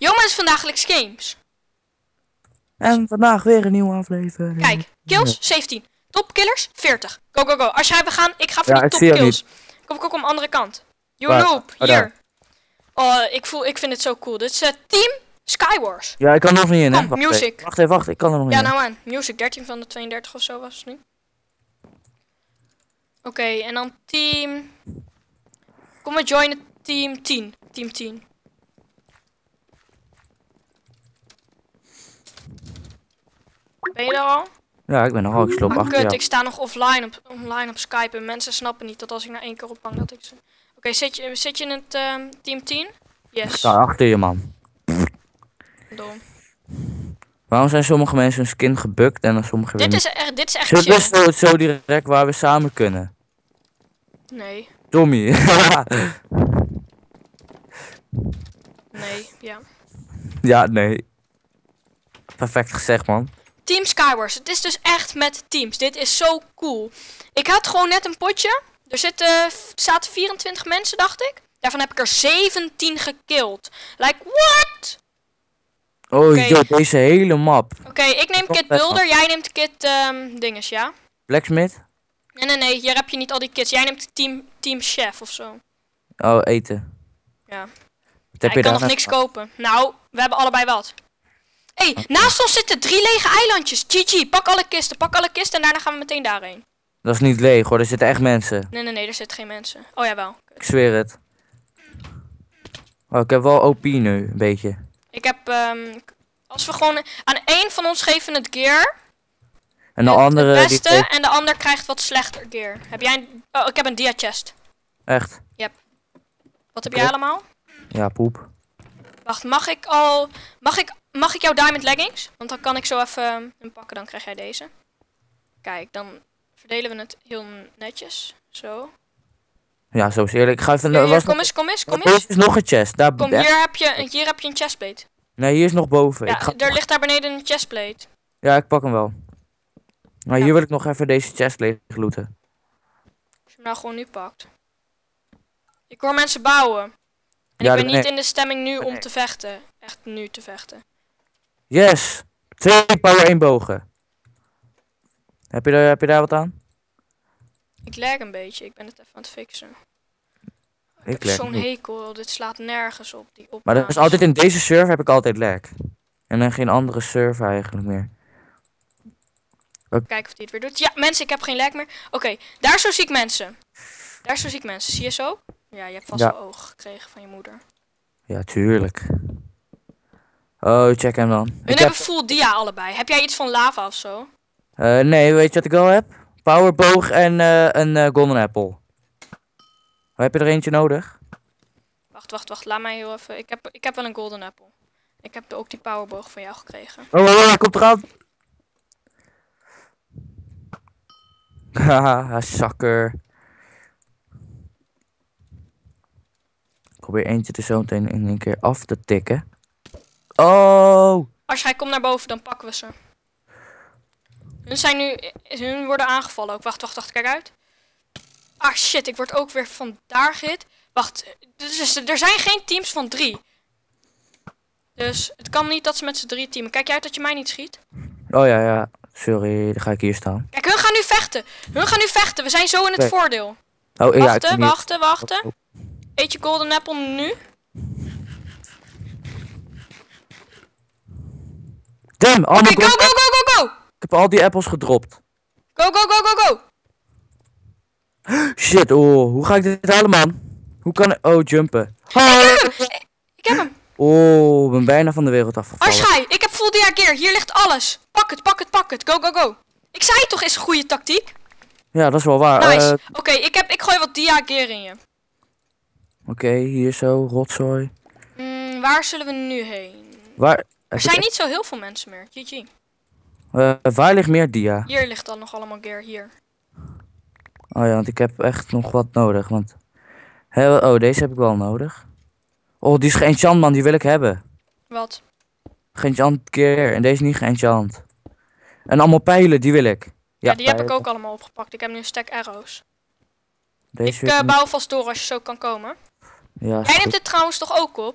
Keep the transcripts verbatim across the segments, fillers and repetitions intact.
Jongens van Dagelijks Games. En vandaag weer een nieuwe aflevering. Kijk, kills zeventien. Topkillers veertig. Go, go, go. Als jij we gaan, ik ga voor Ja, die ik zie hem topkills. Kom, kom, kom, andere kant. You Waar? noob, Oh, hier. Oh, ik, voel, ik vind het zo cool. Dit is uh, Team Skywars. Ja, ik kan er nog niet in, hè? Kom, Wacht music. even. Wacht even, wacht, ik kan er nog niet Ja, in. nou aan. Music, dertien van de tweeëndertig of zo was het nu. Oké, okay, en dan team... Kom, we joinen team tien. Team tien. Ben je er al? Ja, ik ben nog al. Ik sloop Ah, achter kut, jou. ik sta nog offline op, online op Skype en mensen snappen niet dat als ik na één keer ophang dat ik ze... Oké, okay, zit, je, zit je in het um, team tien? Ik Yes. sta achter je, man. Dom. Waarom zijn sommige mensen hun skin gebukt en dan sommige weer Dit niet? is echt, dit is echt Zullen we chill. zo, zo direct waar we samen kunnen? Nee, Tommy. nee, ja. Ja, nee. Perfect gezegd, man. Team Skywars, het is dus echt met teams. Dit is zo cool. Ik had gewoon net een potje. Er zitten, zaten vierentwintig mensen, dacht ik. Daarvan heb ik er zeventien gekillt. Like, what? Oh, Okay. joh, deze hele map. Oké, okay, ik neem Kit Builder, jij neemt Kit um, dinges, ja? Blacksmith? Nee, nee, nee, hier heb je niet al die kits. Jij neemt team, team Chef of zo. Oh, eten. Ja. Wat heb Ja, je ik kan daar nog net- niks kopen. Nou, we hebben allebei wat. Hé, hey, Okay. naast ons zitten drie lege eilandjes. G G, pak alle kisten, pak alle kisten en daarna gaan we meteen daarheen. Dat is niet leeg, hoor. Er zitten echt mensen. Nee, nee, nee, er zitten geen mensen. Oh, jawel. Ik zweer het. Oh, ik heb wel O P nu, een beetje. Ik heb, um, als we gewoon aan één van ons geven het gear. En de het, andere het die beste geeft- en de ander krijgt wat slechter gear. Heb jij een, oh, ik heb een dia chest. Echt? Wat heb Oké. jij allemaal? Ja, poep. Wacht, mag ik al, mag ik, mag ik jouw diamond leggings? Want dan kan ik zo even um, hem pakken, dan krijg jij deze. Kijk, dan verdelen we het heel netjes. Zo. Ja, zo is eerlijk. Ik ga even... Hier, er hier, was kom nog... eens, kom eens, kom Er eens. is nog een chest. Daar... Kom, echt- hier heb je, hier heb je een chestplate. Nee, hier is nog boven. Ja, ik ga... er ligt daar beneden een chestplate. Ja, ik pak hem wel. Maar Ja. hier wil ik nog even deze chest leeg looten. Als je hem nou gewoon nu pakt. Ik hoor mensen bouwen. En Ja, ik ben nee. niet in de stemming nu om Nee. te vechten. Echt nu te vechten. Yes! Twee power één bogen. Heb je, daar, heb je daar wat aan? Ik lag een beetje, ik ben het even aan het fixen. Ik, Ik heb lag zo'n niet. hekel, dit slaat nergens op. Die Maar dat is altijd in deze server heb ik altijd lag. En dan geen andere server eigenlijk meer. Kijken of die het weer doet. Ja, mensen, ik heb geen lag meer. Oké, okay, daar zo zie ik mensen. Daar zo zie ik mensen. Zie je zo? Ja, je hebt vast Ja. wel oog gekregen van je moeder. Ja, tuurlijk. Oh, check hem dan. We Ik hebben heb... full dia allebei. Heb jij iets van lava of zo? eh, nee, weet je wat ik wel heb? Powerboog en eh, een eh, golden apple. Heb je er eentje nodig? Wacht, wacht, wacht. Laat mij heel even. Ik heb, ik heb wel een golden apple. Ik heb ook die powerboog van jou gekregen. Oh, oh, oh, hij komt eraan. Haha, zakker. Ik probeer eentje er zo meteen in één keer af te tikken. Oh! Als hij komt naar boven, dan pakken we ze. Hun zijn nu... Hun worden aangevallen ook. Wacht, wacht, wacht. Kijk uit. Ah, shit. Ik word ook weer van daar gehit. Wacht. Dus er zijn geen teams van drie. Dus het kan niet dat ze met z'n drie teamen. Kijk je uit dat je mij niet schiet? Oh ja, ja. Sorry, dan ga ik hier staan. Kijk, hun gaan nu vechten. Hun gaan nu vechten. We zijn zo in het Oké. voordeel. Oh ja, ik Wachten, zie niet- wachten, wachten. Eet je golden apple nu? Damn, al Oké, die go, go, golden- go, go, go! ik heb al die appels gedropt. Go, go, go, go, go! Shit, oh, hoe ga ik dit halen, man? Hoe kan ik... Oh, jumpen. Ah! Ik heb hem. Oh, ik ben bijna van de wereld afgevallen. Arschai, ik heb full dia gear. Hier ligt alles. Pak het, pak het, pak het. Go, go, go. Ik zei het toch, is een goede tactiek. Ja, dat is wel waar. Nice. Eh, Oké, ik heb, ik gooi wat dia gear in je. Oké, hier zo, rotzooi. Mm, waar zullen we nu heen? Waar... Er heb zijn ik- niet zo heel veel mensen meer. G G. eh, waar ligt meer dia? Hier ligt dan nog allemaal gear. Hier. Oh ja, want ik heb echt nog wat nodig, want... Heel... Oh, deze heb ik wel nodig. Oh, die is geenchant, man, die wil ik hebben. Wat? Geenchant keer, en deze niet geenchant. En allemaal pijlen, die wil ik. Ja, die heb ik pijlen. ook allemaal opgepakt. Ik heb nu een stack arrows. Deze Ik wil uh, niet- bouw vast door als je zo kan komen. Ja, is Jij goed. neemt dit trouwens toch ook op?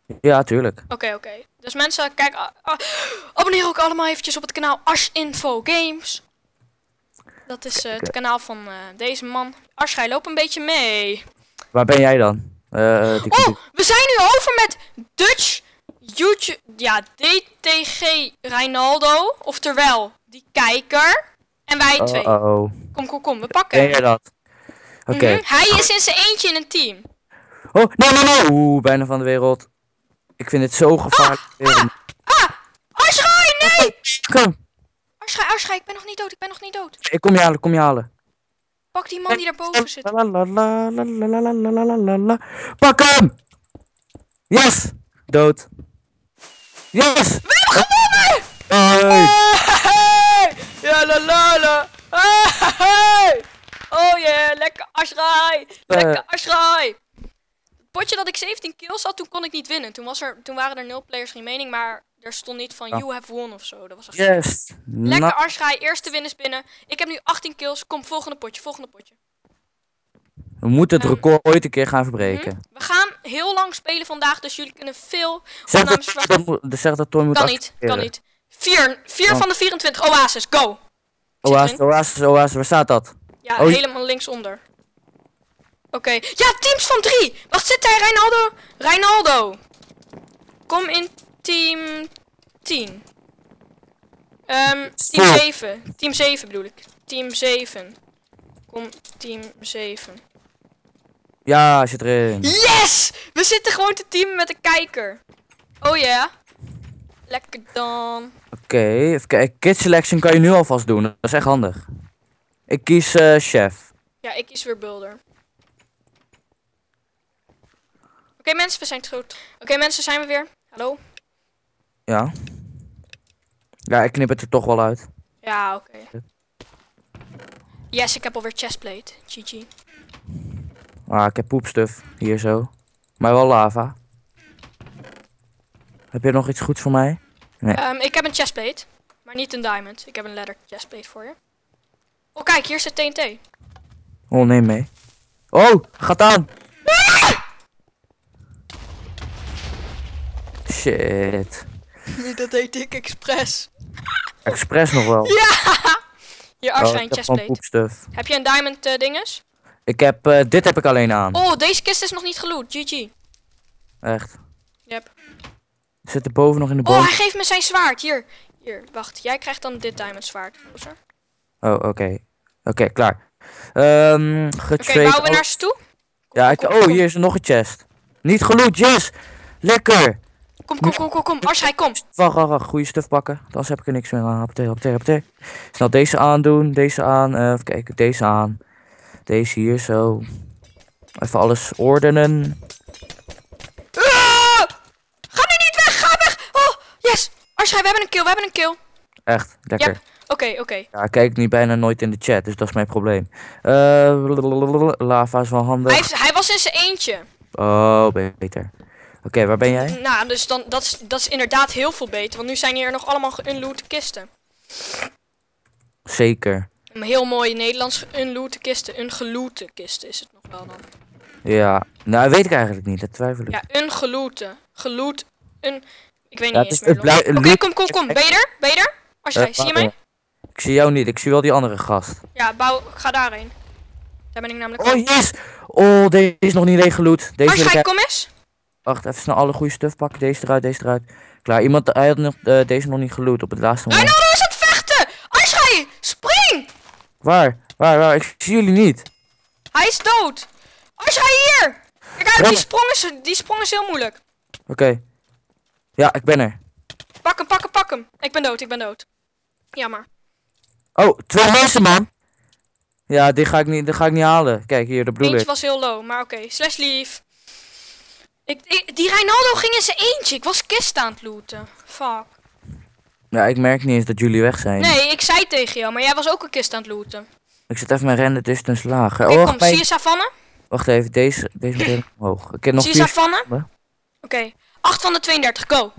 Ja, tuurlijk. Oké, oké. Dus mensen, kijk, ah, ah, abonneer ook allemaal eventjes op het kanaal Arsinfo Games. Dat is eh, het kanaal van eh, deze man. Ars, ga je loop een beetje mee. Waar ben jij dan? Eh, die Oh, we zijn nu over met Dutch YouTube, ja, D T G Reinaldo, oftewel die kijker en wij oh, twee. oh, oh. Kom, kom, kom, we pakken Ben hem. jij dat? Oké. Mhm, hij is in zijn eentje in een team. Oh, nee, nee, nee. Oeh, bijna van de wereld. Ik vind het zo gevaarlijk. Ah, ah, Arschai, nee! Kom. Arschai, Arschai, ik ben nog niet dood, ik ben nog niet dood. Ik kom je halen, kom je halen. Pak die man die daarboven zit. La, la, la, la, la, la, la, la, la, la, la. Pak hem! Yes! Dood. Yes! We hebben gewonnen! Hey. Hey! Ja, la, la, la. Hey! Oh yeah, lekker Arschai. Lekker Arschai. Het potje dat ik zeventien kills had, toen kon ik niet winnen. Toen, was er, toen waren er nul players remaining, maar er stond niet van Ja. you have won of zo. Dat was echt Yes! lekker Na- Arschai, eerste win is binnen. Ik heb nu achttien kills. Kom, volgende potje, volgende potje. We moeten het Ehm, record ooit een keer gaan verbreken. Hm? We gaan heel lang spelen vandaag, dus jullie kunnen veel Zeg opnames dat, verwachten. dat, moet- zeg dat Toy moet Kan niet, kan accepteren. niet. Vier, vier Oh. van de vierentwintig. Oasis, go! Ik zit Oasis, erin. Oasis, Oasis, waar staat dat? Ja, Oh, je- helemaal linksonder. Oké. Ja, teams van drie! Wacht, zit hij, Reinaldo? Reinaldo! Kom in team tien. Ehm, team Stop. zeven. Team zeven bedoel ik. Team zeven. Kom, team zeven. Ja, zit erin. Yes! We zitten gewoon te teamen met de kijker. Oh ja. Yeah. Lekker dan. Oké, even kijken. Kit selection kan je nu alvast doen. Dat is echt handig. Ik kies eh, chef. Ja, ik kies weer Builder. Oké mensen, we zijn terug. Oké mensen, zijn we weer. Hallo? Ja. Ja, ik knip het er toch wel uit. Ja, oké. Yes, ik heb alweer chestplate. G G. Ah, ik heb poepstuf. Hier zo. Maar wel lava. Heb je nog iets goeds voor mij? Nee. Ehm, ik heb een chestplate. Maar niet een diamond. Ik heb een leather chestplate voor je. Oh kijk, hier zit T N T. Oh, neem mee. Oh, gaat aan. Shit. Dat deed ik expres. Expres nog wel. Ja! Hier, Oh, Arschijn, ik heb gewoon chestplate. poepstuf. Heb je een diamond eh, dinges? Ik heb, eh, dit heb ik alleen aan. Oh, deze kist is nog niet geloot. G G. Echt. Yep. Zit er boven nog in de Oh, boom? hij geeft me zijn zwaard. Hier. Hier, wacht. Jij krijgt dan dit diamond zwaard. Oké, Oh, oké. Oké, klaar. Ehm, getrade. bouwen we naar ze toe? Ja, ik... kom, Oh, kom. hier is er nog een chest. Niet geloot, yes! Lekker! Kom, kom, kom, kom, kom. Arschijn, kom. Wacht, wacht, wacht. Goeie stuff pakken. Anders heb ik er niks meer aan. Hoppatee, hoppatee, hoppatee. Snel deze aandoen. Deze aan. eh, even kijken. Deze aan. Deze hier zo. Even alles ordenen. Ah! Ga nu niet weg, ga weg! Oh, yes! Arschijn, we hebben een kill, we hebben een kill. Echt, lekker. Yep. Oké, oké. Ja, ik kijk niet bijna nooit in de chat, dus dat is mijn probleem. Eh, lava is wel handig. Hij, heeft- hij was in zijn eentje. Oh, beter. Oké, waar ben jij? Nou, dus dan, dat, is, dat is inderdaad heel veel beter. Want nu zijn hier nog allemaal geunloote kisten. Zeker. Een heel mooie Nederlands geunloote kisten. Een geloote kisten is het nog wel dan. Ja, nou weet ik eigenlijk niet, dat twijfel ik. Ja, een geloote. Geloot. Een... Ik weet Ja, niet het eens is- meer. het blij- Oké, loot- kom, kom, kom. Ben je er? Ben je er? Arschijn, Eh, zie je waar- mij? Ik zie jou niet, ik zie wel die andere gast. Ja, bouw, ga daarheen. Daar ben ik namelijk Oh, al. yes! Oh, deze is nog niet leeg geloot. Deze wil ik Arschijn, hebben. kom eens. Wacht, even snel alle goede stuff pakken. Deze eruit, deze eruit. Klaar, iemand hij had nog, eh, deze nog niet geloot op het laatste moment. Reinaldo is aan het vechten! Arschijn, spring! Waar? Waar, waar? Ik zie jullie niet. Hij is dood! Arschijn, hier! Kijk uit, die Rennen. sprong is, die sprong is heel moeilijk. Oké. Ja, ik ben er. Pak hem, pak hem, pak hem. Ik ben dood, ik ben dood. Jammer. Oh, twee mensen, man. Ja, die ga ik niet, die ga ik niet halen. Kijk, hier, dat bedoel Eentje ik. was heel low, maar oké. Slash lief. Ik, ik, die Reinaldo ging in zijn eentje. Ik was kist aan het looten. Fuck. Ja, ik merk niet eens dat jullie weg zijn. Nee, ik zei tegen jou, maar jij was ook een kist aan het looten. Ik zet even mijn render distance lager. Oké, Oh, kom, wacht, mijn- zie je savanne? wacht even, deze, deze moet even omhoog. Ik heb nog Zie je vier savanne? seconden. Oké. acht van de tweeëndertig, go.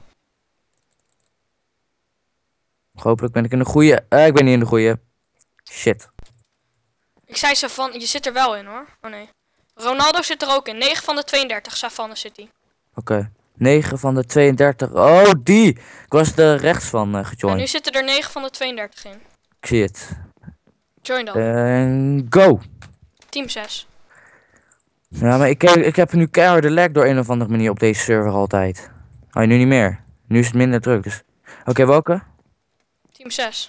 Hopelijk ben ik in de goede. Eh, ik ben niet in de goede. Shit. Ik zei savanne, je zit er wel in hoor. Oh nee. Ronaldo zit er ook in. negen van de tweeëndertig, savanne zit hij. Oké. negen van de tweeëndertig. Oh, die! Ik was er rechts van uh, En gejoined. nu zitten er negen van de tweeëndertig in. Ik zie het. Join dan. En go! Team zes. Ja, maar ik, ik heb nu keiharde lag door een of andere manier op deze server altijd. Oh, nu niet meer. Nu is het minder druk, dus... Oké, okay, welke? Team zes.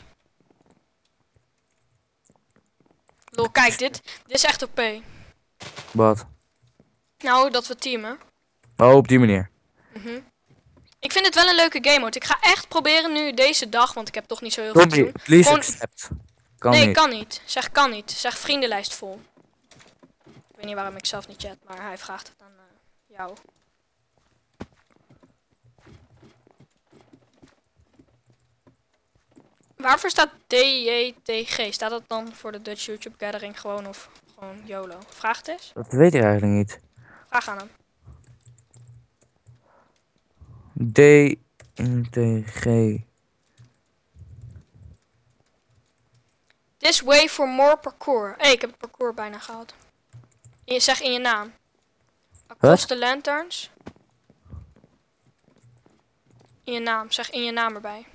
Lol, kijk, dit, dit is echt O P. Wat? Nou, dat we teamen. Oh, op die manier. Mm-hmm. Ik vind het wel een leuke game mode. Ik ga echt proberen nu deze dag, want ik heb toch niet zo heel veel te doen. Please Gewoon... accept. Kan nee, niet. kan niet. Zeg kan niet. Zeg vriendenlijst vol. Ik weet niet waarom ik zelf niet chat, maar hij vraagt het aan uh, jou. Waarvoor staat D J T G? Staat dat dan voor de Dutch YouTube Gathering gewoon of gewoon YOLO? Vraag het eens. Dat weet ik eigenlijk niet. Vraag aan hem. D T G. This way for more parkour. Hé, hey, ik heb het parcours bijna gehad. Je zeg in je naam. Across the lanterns. In je naam. Zeg in je naam erbij.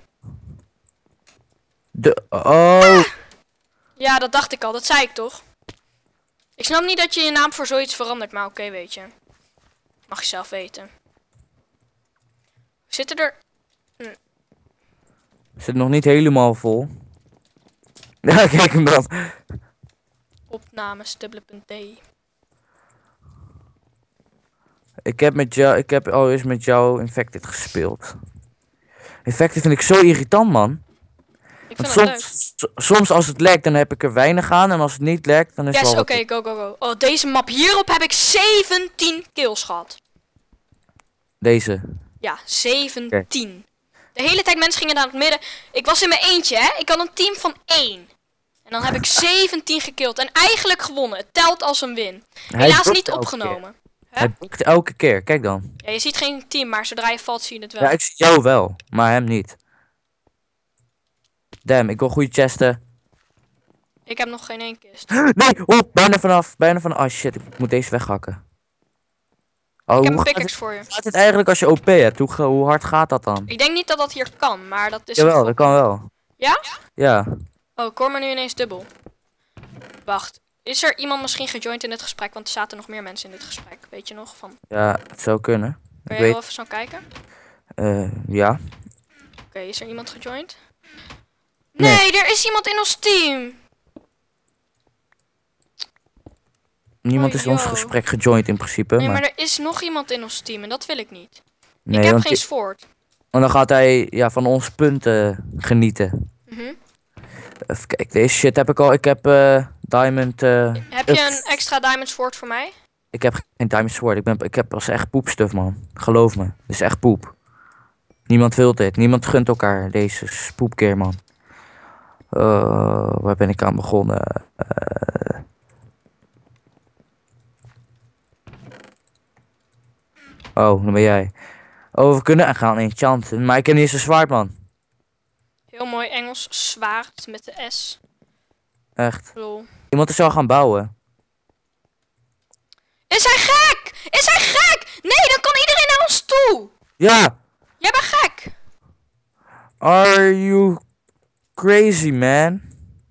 De... Oh! Ah! Ja, dat dacht ik al. Dat zei ik toch? Ik snap niet dat je je naam voor zoiets verandert, maar oké, okay, weet je. Mag je zelf weten. Zitten er... Hm. Zit nog niet helemaal vol. Ja, kijk hem dan. Opnames, dubbele punt D. Ik heb met jou, ik heb al eens met jou Infected gespeeld. Infected vind ik zo irritant, man. Ik vind Want het soms, leuk. soms als het lekt, dan heb ik er weinig aan. En als het niet lekt, dan is Yes, het wel oké, okay, go, go, go. Oh, deze map hierop heb ik zeventien kills gehad. Deze. Ja, zeventien. Okay. De hele tijd mensen gingen naar het midden. Ik was in mijn eentje, hè. Ik had een team van één. En dan heb ik zeventien gekild. En eigenlijk gewonnen. Het telt als een win. Helaas niet opgenomen. Hij bukt elke keer. Kijk dan. Ja, je ziet geen team, maar zodra je valt zie je het wel. Ja, ik zie jou wel. Maar hem niet. Damn, ik wil goede chesten. Ik heb nog geen één kist. Nee, oh, bijna vanaf. Bijna vanaf. Oh shit, ik moet deze weghakken. Oh, ik heb hoe een pickaxe voor je. Hoe gaat het eigenlijk als je O P hebt? Hoe, hoe hard gaat dat dan? Ik denk niet dat dat hier kan, maar dat is... Jawel, dat kan wel. Ja? Ja. Oh, ik hoor me nu ineens dubbel. Wacht. Is er iemand misschien gejoind in dit gesprek? Want er zaten nog meer mensen in dit gesprek. Weet je nog? Van... Ja, het zou kunnen. Kun ik je weet... wel even zo kijken? Uh, ja. Oké, okay, is er iemand gejoind? Nee, nee, er is iemand in ons team! Niemand oh, is in ons gesprek gejoind in principe. Nee, maar... maar er is nog iemand in ons team en dat wil ik niet. Nee, ik heb want geen sword. Want dan gaat hij ja, van onze punten genieten. Mm-hmm. Even kijken, deze shit heb ik al. Ik heb uh, diamond... Uh, heb je een extra diamond sword voor mij? Ik heb geen diamond sword. Ik, ben, ik heb als echt poepstuff, man. Geloof me. Dit is echt poep. Niemand wil dit. Niemand gunt elkaar deze spoepkeer, man. Uh, waar ben ik aan begonnen? Uh... Oh, dan ben jij. Oh, we kunnen gaan enchanten. Maar ik ken niet eens een zwaard, man. Heel mooi Engels zwaard met de S. Echt. Lol. Iemand is al gaan bouwen. Is hij gek? Is hij gek? Nee, dan kan iedereen naar ons toe. Ja. Jij bent gek. Are you crazy, man?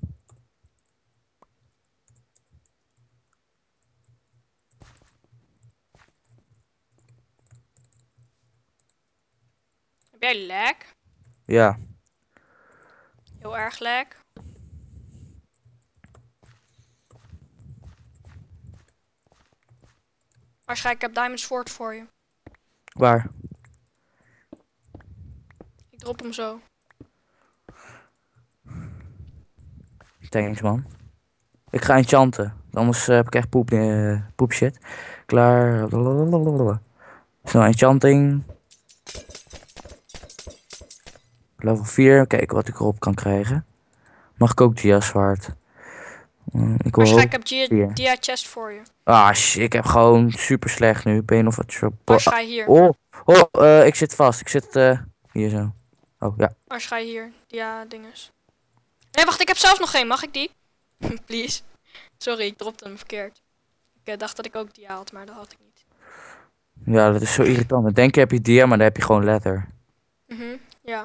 Heb jij lag? Ja. Heel erg lag. Waarschijnlijk heb Diamond Sword voor je. Waar? Ik drop hem zo. Thanks, man. Ik ga enchanten. Anders uh, heb ik echt poep, uh, poep shit. Klaar. Snel enchanting. Level vier. Kijken wat ik erop kan krijgen. Mag ik ook dia zwaard? Uh, ik wil Waarschijnlijk heb je dia chest voor je. Ah shit, ik heb gewoon super slecht nu. Ben je nog wat... Als ga je hier. Oh, oh uh, ik zit vast. Ik zit uh, hier zo. Oh, ja. Als ga je hier. Dia dinges. Nee, wacht, ik heb zelfs nog geen. Mag ik die? Please. Sorry, ik dropte hem verkeerd. Ik uh, dacht dat ik ook dia had, maar dat had ik niet. Ja, dat is zo irritant. Dan denk je heb je dia, maar dan heb je gewoon letter. Mhm, ja.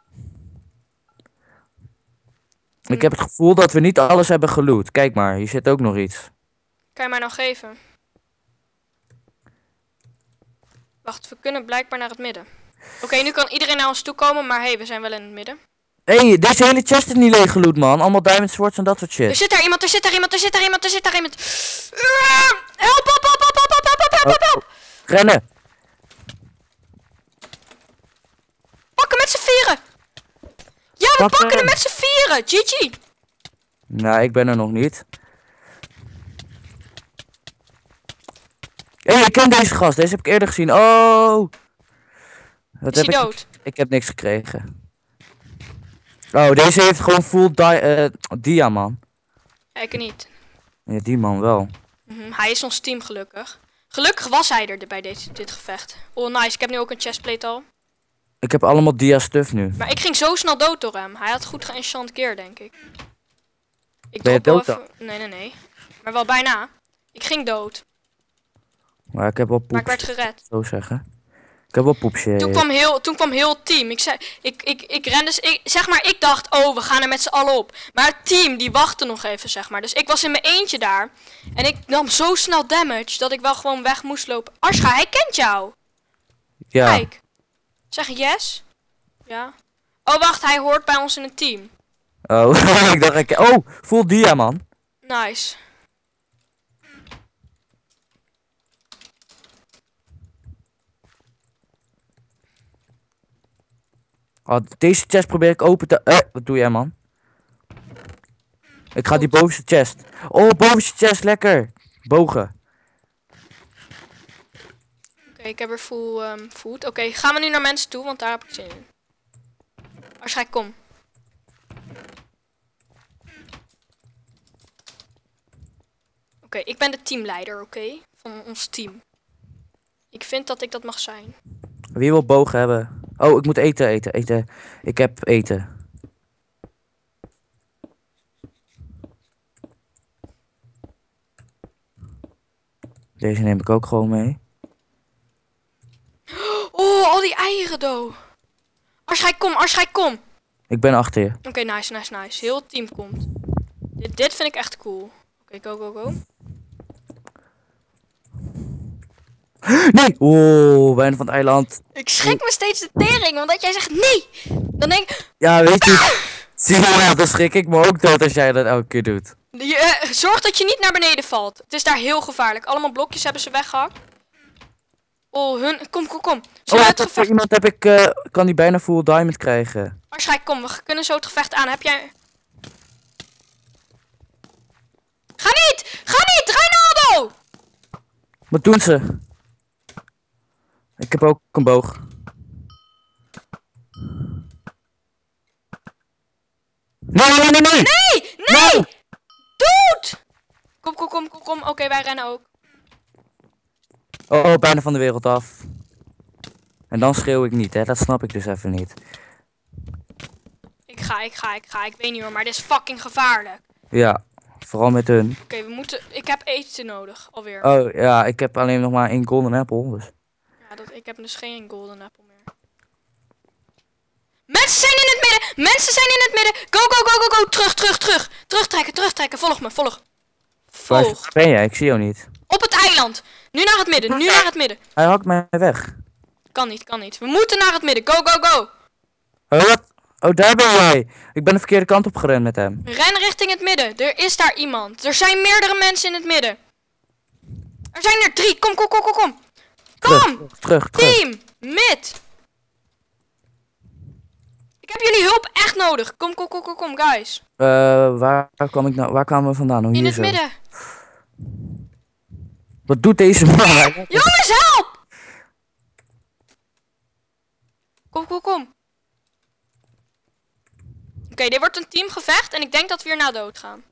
Ik heb het gevoel dat we niet alles hebben geloot. Kijk maar, hier zit ook nog iets. Kan je mij nou geven? Wacht, we kunnen blijkbaar naar het midden. Oké, nu kan iedereen naar ons toe komen, maar hé, hey, we zijn wel in het midden. Hé, hey, deze hele chest is niet leeg geloot, man. Allemaal diamond swords en dat soort Er shit. zit daar iemand, er zit daar iemand, er zit daar iemand, er zit daar iemand. Ah, help, help, help, help, help, help, help, help, help. Rennen! Pakken met z'n vieren. Ja, we Pak pakken hem. hem met z'n vieren. G G. Nou, ik ben er nog niet. Hé, hey, ik ken deze gast. Deze heb ik eerder gezien. Oh! Wat Is heb hij ik? dood? Ik heb niks gekregen. Oh, deze heeft gewoon full di eh, dia, man. Ja, ik niet. Ja, die man wel. Mhm, hij is ons team gelukkig. Gelukkig was hij er bij dit, dit gevecht. Oh nice, ik heb nu ook een chestplate al. Ik heb allemaal dia stuff nu. Maar ik ging zo snel dood door hem. Hij had goed geënchant gear, denk ik. Ik Ben je drop wel dood even... Nee, nee, nee. Maar wel bijna. Ik ging dood, Maar ik heb wel maar ik poeps, werd gered. zo zeggen. Ik heb wel poepsje. Toen kwam heel, toen kwam heel het team. Ik, zei, ik, ik, ik ren dus, ik, zeg maar, ik dacht, oh, we gaan er met z'n allen op. Maar het team, die wachtte nog even, zeg maar. Dus ik was in mijn eentje daar. En ik nam zo snel damage, dat ik wel gewoon weg moest lopen. Arscha, hij kent jou. Ja. Kijk. Zeg yes. Ja. Oh, wacht, hij hoort bij ons in het team. Oh, ik dacht ik... Oh, full dia, man. Nice. Oh, deze chest probeer ik open te... Eh, wat doe jij, man? Ik ga die bovenste chest. Oh, bovenste chest, lekker. Bogen. Oké, ik heb weer full um, food. Oké, gaan we nu naar mensen toe, want daar heb ik zin in. Arscha, kom. Oké, ik ben de teamleider, oké? Van ons team. Ik vind dat ik dat mag zijn. Wie wil bogen hebben? Oh, ik moet eten, eten, eten. Ik heb eten. Deze neem ik ook gewoon mee. Oh, al die eieren, do. Arscha, kom, Arscha, kom. Ik ben achter je. Oké, nice, nice, nice. Heel het team komt. Dit, dit vind ik echt cool. Oké, go, go, go. Nee! Oh, bijna van het eiland. Ik schrik me steeds de tering, want dat jij zegt nee. Dan denk ik, Ja, weet je. Zie je wel, dan schrik ik me ook dood als jij dat elke keer doet. je, eh, zorg dat je niet naar beneden valt. Het is daar heel gevaarlijk. Allemaal blokjes hebben ze weggehakt. Oh, hun, kom, kom, kom. Oh, Zullen we het heb, gevecht... iemand heb ik... eh, kan die bijna full diamond krijgen. Waarschijnlijk, kom, we kunnen zo het gevecht aan. Heb jij... Ga niet! Ga niet! Ronaldo! Wat doen ze? Ik heb ook een boog. Nee, nee, nee, nee! Nee! Nee! Dude! Kom, kom, kom, kom, kom. Oké, wij rennen ook. Oh, oh, bijna van de wereld af. En dan schreeuw ik niet, hè. Dat snap ik dus even niet. Ik ga, ik ga, ik ga. Ik weet niet hoor, maar dit is fucking gevaarlijk. Ja, vooral met hun. Oké, we moeten... Ik heb eten nodig, alweer. Oh, ja, ik heb alleen nog maar één golden apple, dus... Ja, dat, ik heb dus geen golden apple meer. Mensen zijn in het midden! Mensen zijn in het midden! Go, go, go, go, go! Terug, terug, terug! Terugtrekken, terugtrekken! Volg me, volg. Waar Volg. ben jij? Ik zie jou niet. Op het eiland! Nu naar het midden, nu naar het midden. Hij hakt mij weg. Kan niet, kan niet. We moeten naar het midden. Go, go, go! Oh, wat? Oh, daar ben jij. Ik ben de verkeerde kant op gerend met hem. Ren richting het midden. Er is daar iemand. Er zijn meerdere mensen in het midden. Er zijn er drie. Kom, kom, kom, kom, kom. Terug, Kom! terug, terug. terug. Team! Mid! Ik heb jullie hulp echt nodig. Kom, kom, kom, kom, kom, guys. Eh, waar, waar kwam ik nou? Waar kwamen we vandaan? Oh, In hier het zo. midden. Wat doet deze man? Jongens, help! Kom, kom, kom. Oké, dit wordt een teamgevecht en ik denk dat we hier na dood gaan.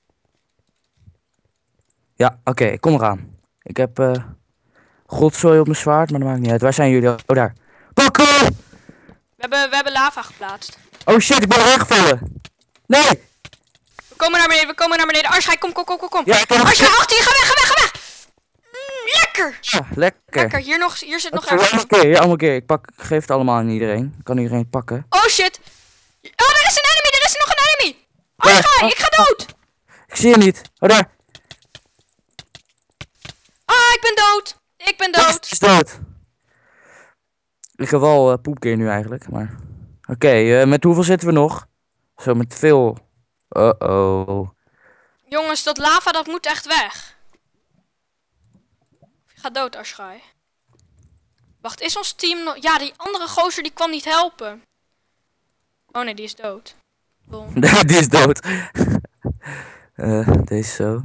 Ja, oké, ik kom eraan. Ik heb eh godzooi op mijn zwaard, maar dat maakt niet uit. Waar zijn jullie? Oh, daar. Pakken! We hebben, we hebben lava geplaatst. Oh shit, ik ben weggevallen. Nee! We komen naar beneden, we komen naar beneden. Arscha, kom, kom, kom, kom, kom. Ja, ik heb Arscha, achter je, ga weg, ga weg, ga weg! Mm, lekker! lekker! Ja, lekker. Lekker, hier, nog, hier zit nog Oké, ergens. Oké, ja, allemaal keer. Ik pak, ik geef het allemaal aan iedereen. Ik kan iedereen het pakken. Oh shit! Oh, er is een enemy! Er is nog een enemy! Oh, Ja. ik ga, ik ga dood! Ik zie je niet. Oh, daar. Ah, ik ben dood! Ik ben Het dood! is dood. Ik heb wel uh, poepkeer nu eigenlijk, maar... Oké, okay, uh, met hoeveel zitten we nog? Zo, met veel. Uh-oh. Jongens, dat lava, dat moet echt weg. Je gaat dood, Ashgai. Wacht, is ons team nog... Ja, die andere gozer, die kwam niet helpen. Oh nee, die is dood. Bom. Die is dood. uh, deze zo.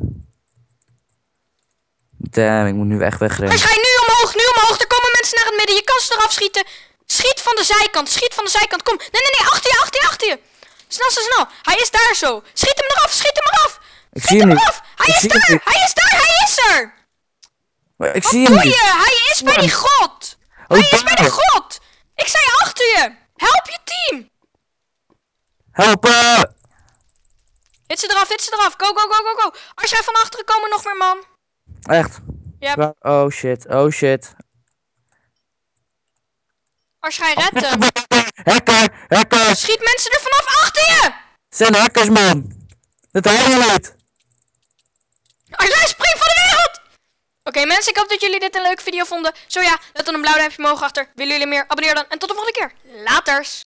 Damn, ik moet nu echt wegrennen. Ashgai, nu omhoog, nu omhoog. Er komen mensen naar het midden. Je kan ze eraf schieten. Schiet van de zijkant, schiet van de zijkant. Kom, nee, nee, nee, achter je, achter je, achter je. Snel, snel, snel. Hij is daar zo. Schiet hem eraf, schiet hem eraf. Ik Schiet zie hem hem niet. eraf. Hij Ik is zie hem daar, niet. hij is daar, hij is er. Maar ik Wat zie hem doe niet. je? Hij is bij die god. Oh, Hij is bij daar. die god. Ik zei achter je. Help je team. Helpen! Hit ze eraf, hit ze eraf. Go, go, go, go, go. Als jij van achteren komen nog meer, man. Echt? Yep. Oh shit, oh shit. Als jij redt hem. Hacker, hacker. Schiet mensen er vanaf achter je. Het zijn hackers, man. Dat haal je niet. Als jij springt van de wereld. Oké, mensen, ik hoop dat jullie dit een leuke video vonden. Zo ja, let dan een blauw duimpje omhoog achter. Willen jullie meer? Abonneer dan. En tot de volgende keer. Laters.